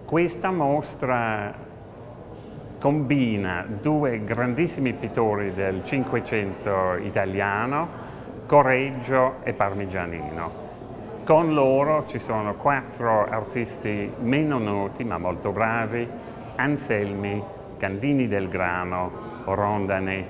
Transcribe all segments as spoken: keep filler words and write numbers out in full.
Questa mostra combina due grandissimi pittori del Cinquecento italiano, Correggio e Parmigianino. Con loro ci sono quattro artisti meno noti ma molto bravi: Anselmi, Candini del Grano, Rondani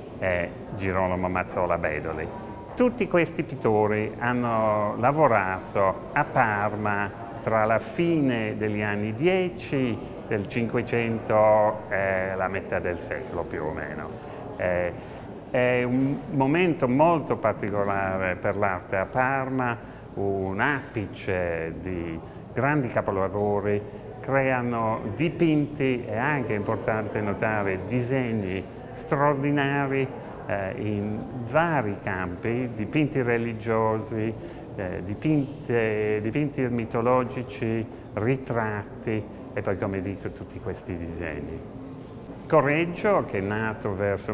e Girolamo Mazzola Bedoli. Tutti questi pittori hanno lavorato a Parma tra la fine degli anni dieci del Cinquecento e la metà del secolo più o meno. Eh, è un momento molto particolare per l'arte a Parma, un apice di grandi capolavori, creano dipinti e anche, importante notare, disegni straordinari eh, in vari campi, dipinti religiosi, eh, dipinti, dipinti mitologici, ritratti e poi, come dico, tutti questi disegni. Correggio, che è nato verso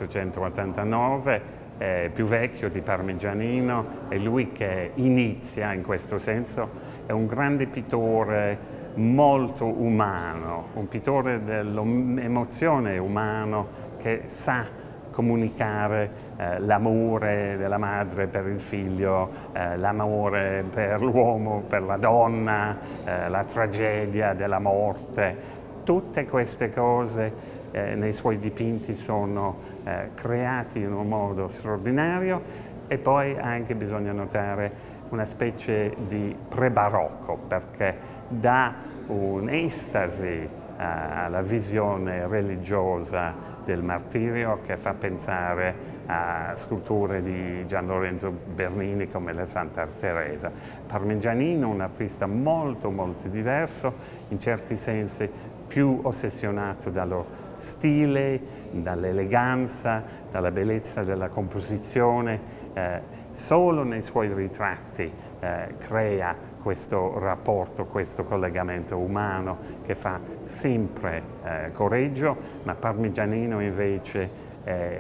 millequattrocentottantanove, è più vecchio di Parmigianino, è lui che inizia in questo senso, è un grande pittore molto umano, un pittore dell'emozione umano che sa comunicare eh, l'amore della madre per il figlio, eh, l'amore per l'uomo, per la donna, eh, la tragedia della morte. Tutte queste cose eh, nei suoi dipinti sono eh, creati in un modo straordinario, e poi anche bisogna notare una specie di pre-barocco, perché dà un'estasi eh, alla visione religiosa del martirio che fa pensare a sculture di Gian Lorenzo Bernini come la Santa Teresa. Parmigianino, un artista molto molto diverso, in certi sensi più ossessionato dallo stile, dall'eleganza, dalla bellezza della composizione. Eh, solo nei suoi ritratti eh, crea questo rapporto, questo collegamento umano che fa sempre eh, Correggio, ma Parmigianino invece è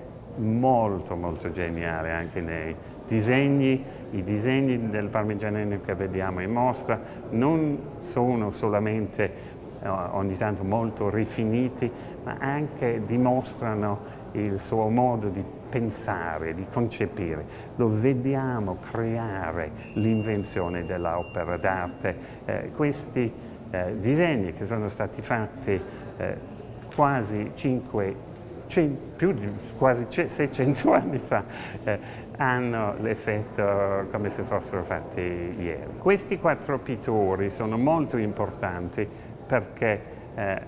molto molto geniale anche nei disegni. I disegni del Parmigianino che vediamo in mostra non sono solamente eh, ogni tanto molto rifiniti, ma anche dimostrano il suo modo di pensare, di concepire. Lo vediamo creare l'invenzione dell'opera d'arte. Eh, questi eh, disegni che sono stati fatti eh, quasi cinque, più di quasi seicento anni fa, eh, hanno l'effetto come se fossero fatti ieri. Questi quattro pittori sono molto importanti perché eh,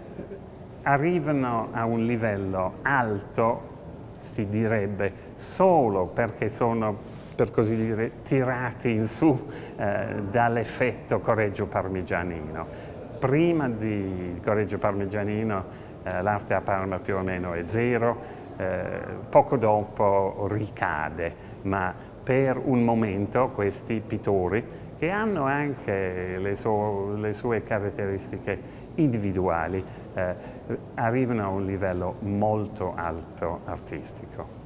arrivano a un livello alto, si direbbe, solo perché sono, per così dire, tirati in su eh, dall'effetto Correggio Parmigianino. Prima di Correggio Parmigianino eh, l'arte a Parma più o meno è zero, eh, poco dopo ricade, ma per un momento questi pittori, che hanno anche le, su le sue caratteristiche individuali, eh, arrivano a un livello molto alto artistico.